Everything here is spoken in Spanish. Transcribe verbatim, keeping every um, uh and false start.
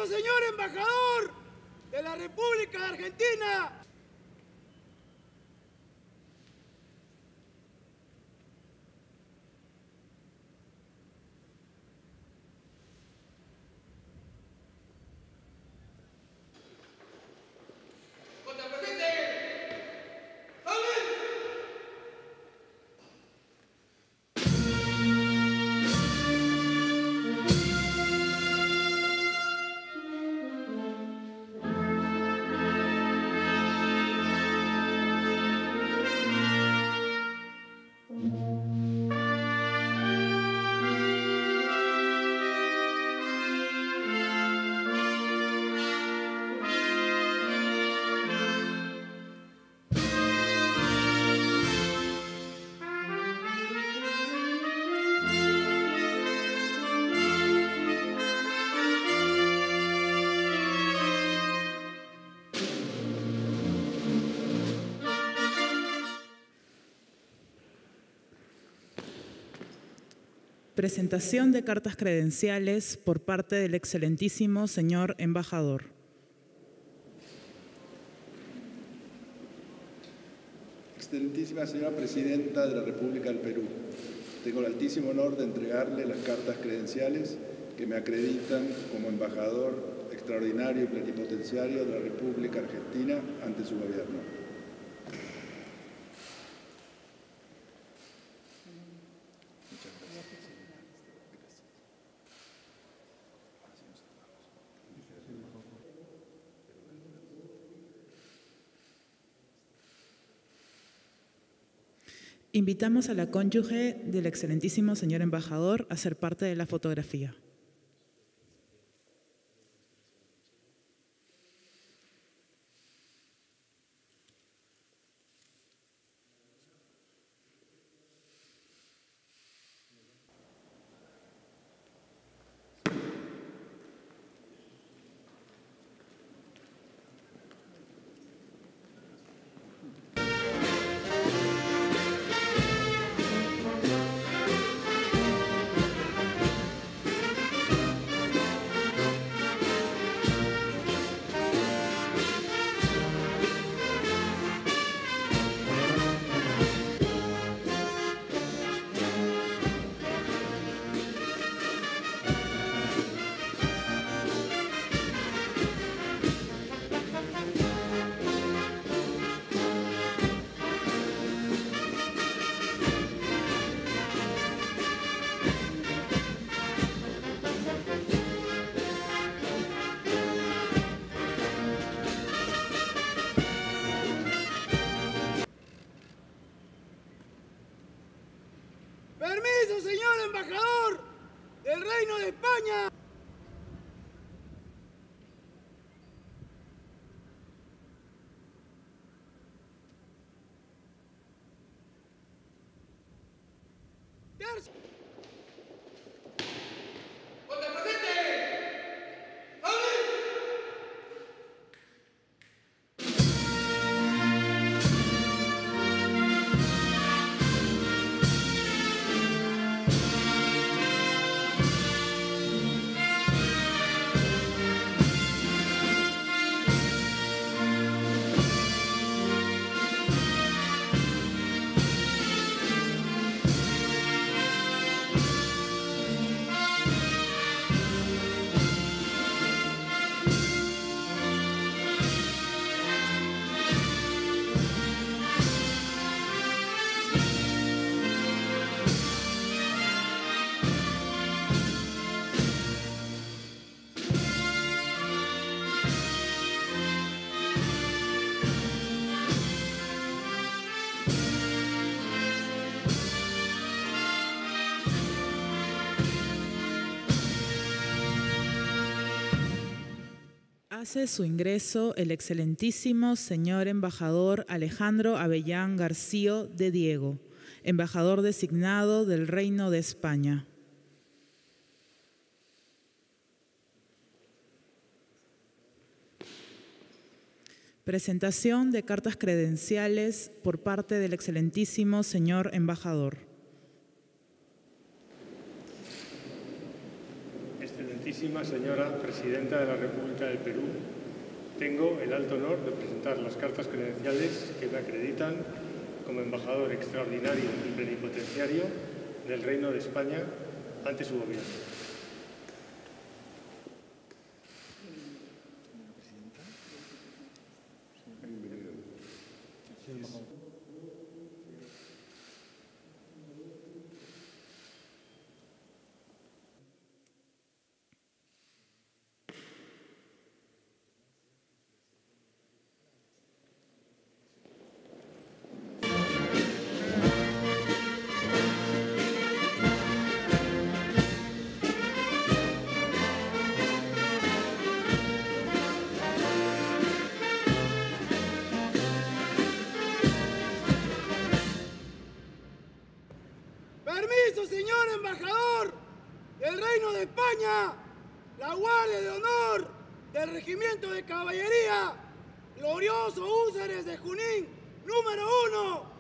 señor embajador de la República de Argentina! Presentación de cartas credenciales por parte del excelentísimo señor embajador. Excelentísima señora Presidenta de la República del Perú, tengo el altísimo honor de entregarle las cartas credenciales que me acreditan como embajador extraordinario y plenipotenciario de la República Argentina ante su gobierno. Invitamos a la cónyuge del excelentísimo señor embajador a ser parte de la fotografía. ¡Permiso, señor embajador del Reino de España! Tercio. Hace su ingreso el excelentísimo señor embajador Alejandro Avellán García de Diego, embajador designado del Reino de España. Presentación de cartas credenciales por parte del excelentísimo señor embajador. Excelentísimo Excelentísima señora Presidenta de la República del Perú, tengo el alto honor de presentar las cartas credenciales que me acreditan como embajador extraordinario y plenipotenciario del Reino de España ante su gobierno. Permiso, señor embajador del Reino de España, la Guardia de Honor del Regimiento de Caballería, glorioso Húsares de Junín, número uno,